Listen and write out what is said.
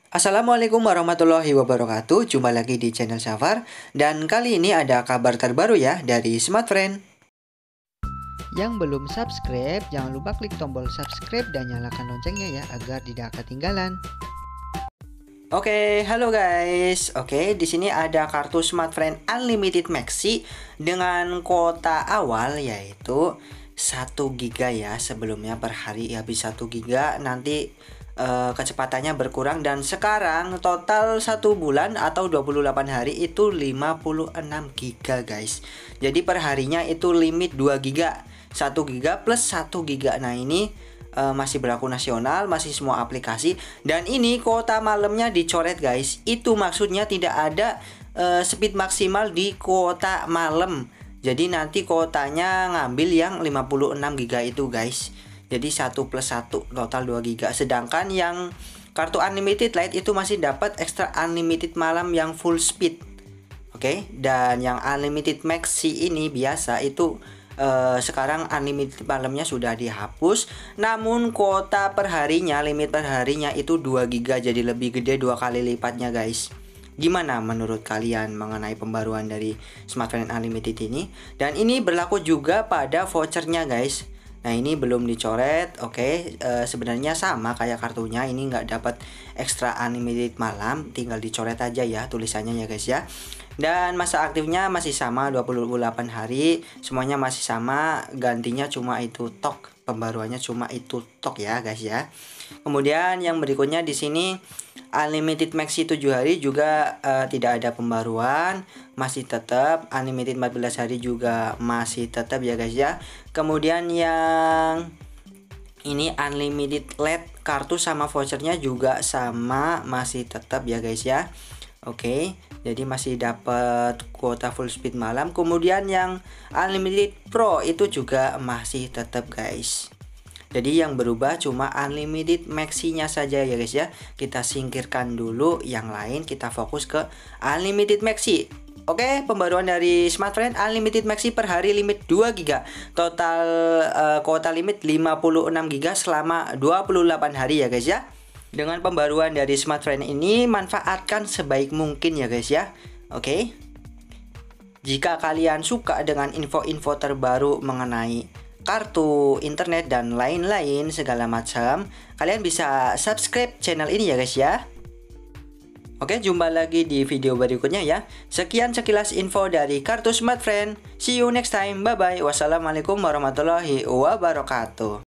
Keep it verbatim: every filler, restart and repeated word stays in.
Assalamualaikum warahmatullahi wabarakatuh. Jumpa lagi di channel Safar. Dan kali ini ada kabar terbaru ya dari Smartfriend. Yang belum subscribe, jangan lupa klik tombol subscribe dan nyalakan loncengnya ya agar tidak ketinggalan. Oke, halo guys. Oke, di sini ada kartu Smartfriend Unlimited Maxi dengan kuota awal yaitu satu giga ya. Sebelumnya per hari habis satu giga, nanti uh, kecepatannya berkurang, dan sekarang total satu bulan atau dua puluh delapan hari itu lima puluh enam giga guys. Jadi perharinya itu limit dua giga, satu giga plus satu giga. Nah ini uh, masih berlaku nasional, masih semua aplikasi. Dan ini kuota malamnya dicoret guys. Itu maksudnya tidak ada uh, speed maksimal di kuota malam. Jadi nanti kuotanya ngambil yang lima puluh enam giga itu guys. Jadi satu plus satu total dua giga. Sedangkan yang kartu Unlimited Lite itu masih dapat extra Unlimited malam yang full speed. Oke, dan yang Unlimited Maxi ini biasa itu uh, sekarang Unlimited malamnya sudah dihapus. Namun kuota perharinya, limit perharinya itu dua giga, jadi lebih gede dua kali lipatnya guys. Gimana menurut kalian mengenai pembaruan dari Smartfriend Unlimited ini? Dan ini berlaku juga pada vouchernya guys. Nah ini belum dicoret. Oke, e, sebenarnya sama kayak kartunya. Ini nggak dapat extra unlimited malam, tinggal dicoret aja ya tulisannya ya guys ya. Dan masa aktifnya masih sama dua puluh delapan hari. Semuanya masih sama, gantinya cuma itu tok. Pembaruannya cuma itu tok ya guys ya. Kemudian yang berikutnya di sini Unlimited Maxi tujuh hari juga uh, tidak ada pembaruan, masih tetap. Unlimited empat belas hari juga masih tetap ya guys ya. Kemudian yang ini Unlimited Lite kartu sama vouchernya juga sama, masih tetap ya guys ya. Oke, jadi masih dapat kuota full speed malam. Kemudian yang Unlimited Pro itu juga masih tetap guys. Jadi yang berubah cuma Unlimited Maxi-nya saja ya guys ya. Kita singkirkan dulu yang lain, kita fokus ke Unlimited Maxi. Oke, pembaruan dari Smartfriend Unlimited Maxi per hari limit dua giga. Total uh, kuota limit lima puluh enam giga selama dua puluh delapan hari ya guys ya. Dengan pembaruan dari Smartfriend ini, manfaatkan sebaik mungkin ya guys ya. Oke. Jika kalian suka dengan info-info terbaru mengenai kartu, internet, dan lain-lain segala macam, kalian bisa subscribe channel ini ya guys ya. Oke, jumpa lagi di video berikutnya ya. Sekian sekilas info dari kartu Smartfriend. See you next time. Bye bye. Wassalamualaikum warahmatullahi wabarakatuh.